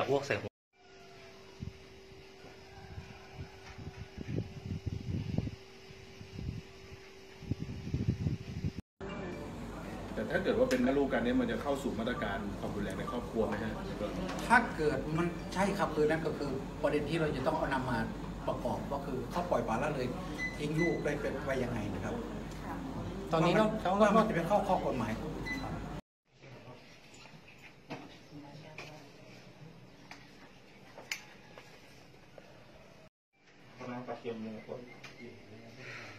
อ้วกใส่หัวแต่ถ้าเกิดว่าเป็นแม่ลูกกันเนี่ยมันจะเข้าสู่มาตรการความรุนแรงในครอบครัวไหมฮะถ้าเกิดมันใช่ครับคือนั่นก็คือประเด็นที่เราจะต้องเอานำมาประกอบก็คือเขาปล่อยปละละเลยทิ้งลูกได้เป็นไปยังไงนะครับตอนนี้ต้องว่ามันจะเป็นข้อกฎหมายกำลังตัดเกี่ยวมือคน